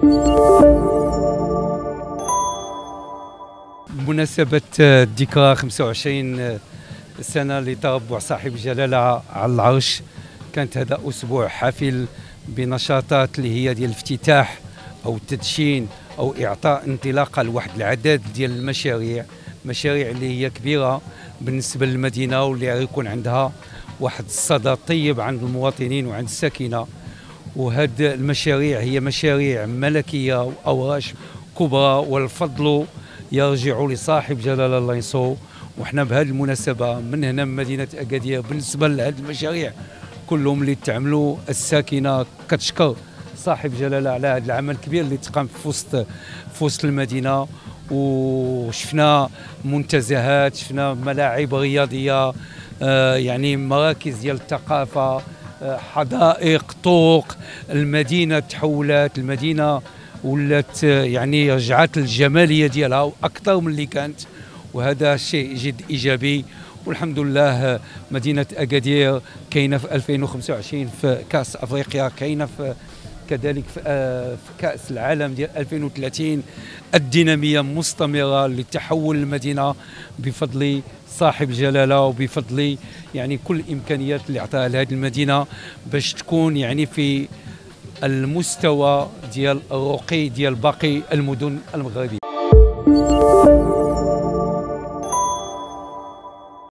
بمناسبة الذكرى 25 سنة لتربع صاحب الجلالة على العرش، كانت هذا أسبوع حافل بنشاطات اللي هي ديال الافتتاح أو التدشين أو إعطاء انطلاقة لواحد العدد ديال المشاريع اللي هي كبيرة بالنسبة للمدينة، واللي غيكون عندها واحد الصدى طيب عند المواطنين وعند الساكنة. وهاد المشاريع هي مشاريع ملكية وأوراش كبرى، والفضل يرجع لصاحب جلالة الله ينصرو. وحنا بهذه المناسبة من هنا من مدينة أكادير بالنسبة لهذه المشاريع كلهم اللي تعملوا، الساكنة كتشكر صاحب جلالة على هذا العمل الكبير اللي تقام في وسط المدينة. وشفنا منتزهات، شفنا ملاعب رياضية، يعني مراكز ديال الثقافة، حدائق، طرق. المدينة تحولت، المدينة ولات يعني رجعت الجمالية ديالها أكثر من اللي كانت، وهذا شيء جد إيجابي. والحمد لله مدينة أكادير كاينة في 2025 في كأس أفريقيا، كاينة في كذلك في كأس العالم ديال 2030. الدينامية مستمرة لتحول المدينة بفضل صاحب الجلالة وبفضل يعني كل الإمكانيات اللي عطاها لهذه المدينة باش تكون يعني في المستوى ديال الرقي ديال باقي المدن المغربية.